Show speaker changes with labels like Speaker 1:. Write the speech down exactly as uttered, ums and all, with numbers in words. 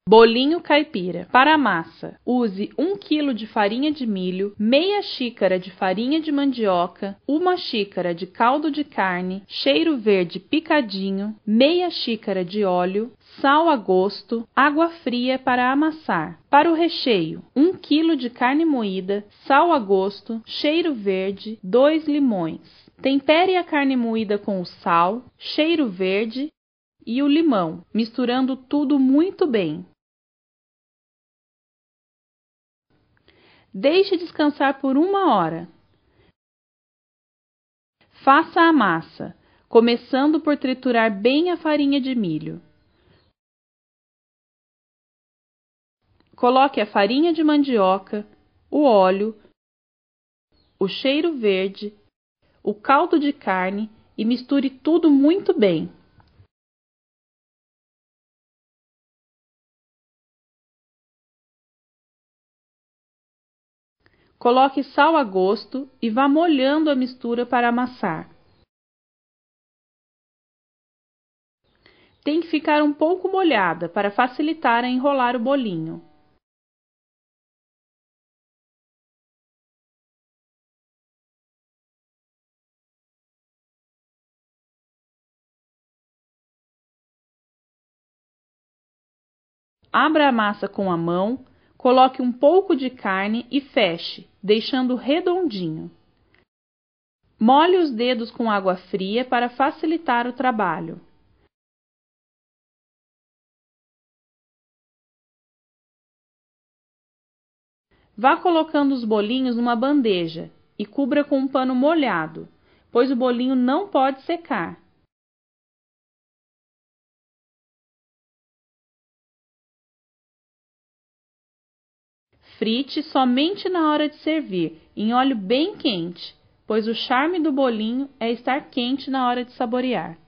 Speaker 1: Bolinho caipira. Para a massa, use um quilo de farinha de milho, meia xícara de farinha de mandioca, uma xícara de caldo de carne, cheiro verde picadinho, meia xícara de óleo, sal a gosto, água fria para amassar. Para o recheio, um quilo de carne moída, sal a gosto, cheiro verde, dois limões. Tempere a carne moída com o sal, cheiro verde e o limão, misturando tudo muito bem. Deixe descansar por uma hora. Faça a massa, começando por triturar bem a farinha de milho. Coloque a farinha de mandioca, o óleo, o cheiro verde, o caldo de carne e misture tudo muito bem. Coloque sal a gosto e vá molhando a mistura para amassar. Tem que ficar um pouco molhada para facilitar a enrolar o bolinho. Abra a massa com a mão, coloque um pouco de carne e feche, deixando redondinho. Molhe os dedos com água fria para facilitar o trabalho. Vá colocando os bolinhos numa bandeja e cubra com um pano molhado, pois o bolinho não pode secar. Frite somente na hora de servir, em óleo bem quente, pois o charme do bolinho é estar quente na hora de saborear.